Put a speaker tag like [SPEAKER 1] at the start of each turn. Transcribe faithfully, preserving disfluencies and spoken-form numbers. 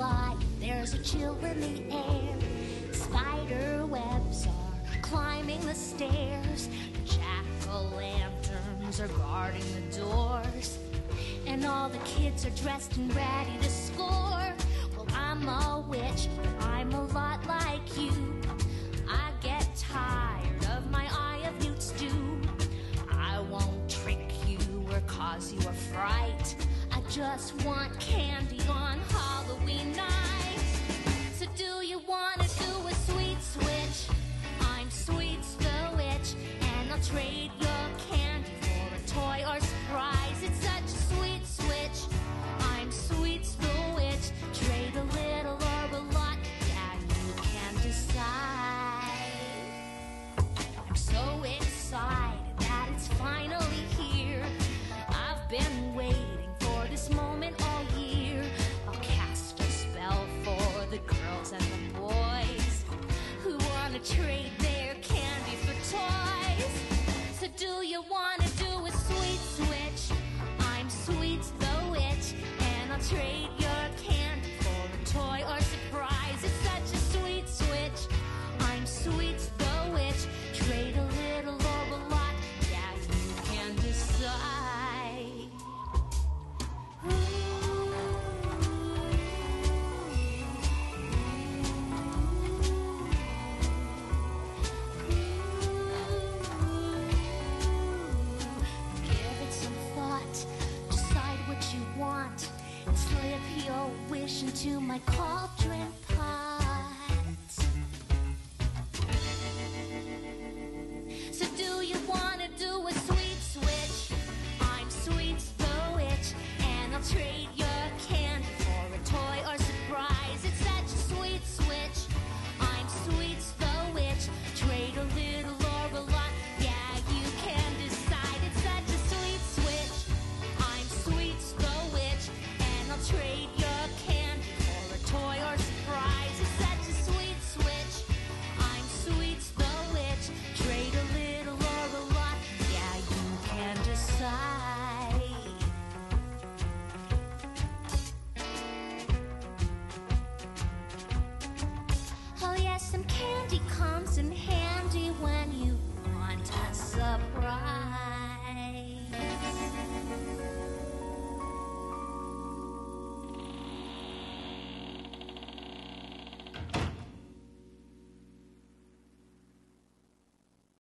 [SPEAKER 1] fly, there's a chill in the air. Spider webs are climbing the stairs. Jack-o'-lanterns are guarding the doors. And all the kids are dressed and ready to score. Well, I'm a witch, but I'm a lot like you. I get tired of my eye of newt stew. I won't trick you or cause you a fright. I just want candy on Halloween night. So do you wanna do a sweet switch? I'm Sweets the Witch, and I'll trade your candy for a toy or surprise. It's such a sweet switch. I'm Sweets the Witch. Trade a little or a lot, yeah, you can decide. I'm so excited that it's finally here. I've been waiting for this moment all year. I'll cast a spell for the girls and the boys who wanna trade their candy for toys. So do you wanna do a sweet switch? I'm Sweets the Witch, and I'll trade your candy for a toy or surprise. It's such a sweet switch. I'm Sweets the Witch. Trade a little or a lot, yeah, you can decide. Give it some thought, decide what you want. Slip your wish into my cauldron.